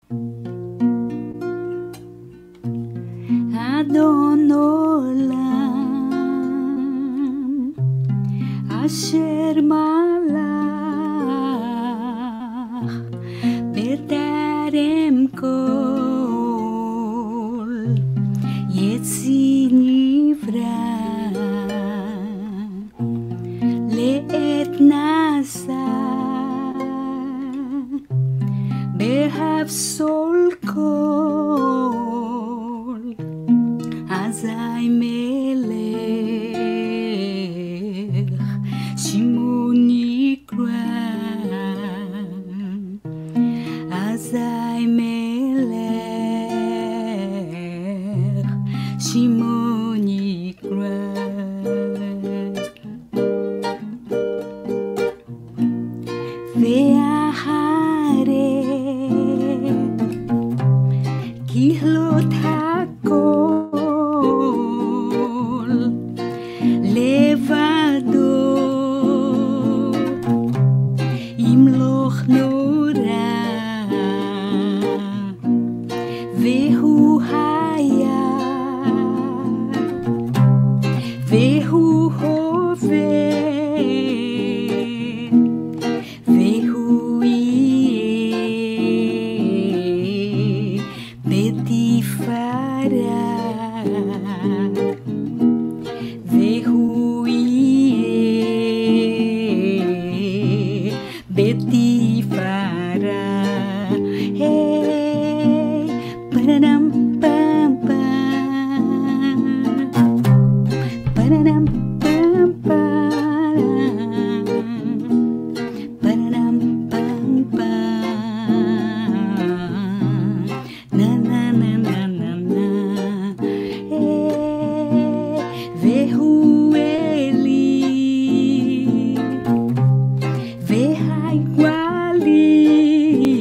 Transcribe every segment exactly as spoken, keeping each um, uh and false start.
ADON OLAM אשר מלך בטרם כל יציר נברא לעת נעשה בהפסול כל אזי מלך שמו נקרא אזי מלך שמו נקרא ואחרי ככלות הכל לבדו ימלוך נורא והוא היה והוא הווה והוא יהיה בתפארה והוא יהיה בתפארה היי פרדם פם פם פרדם פם פם פרדם פם פם נה נה נה נה נה נה והוא אלי והגואלי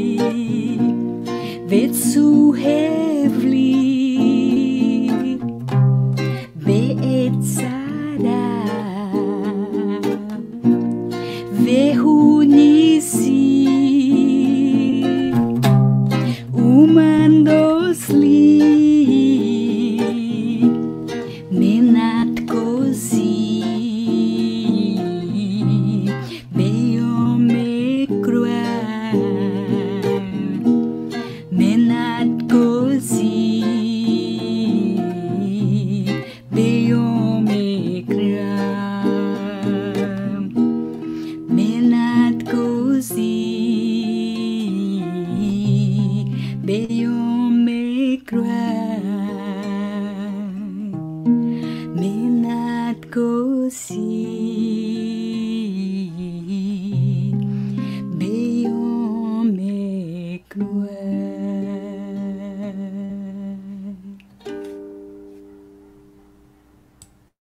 וצוהב לי בעת צרה והוא ניסי ומנדוס לי מנת כוסי ביום אקרא מנת כוסי ביום אקרא מנת כוסי ביום אקרא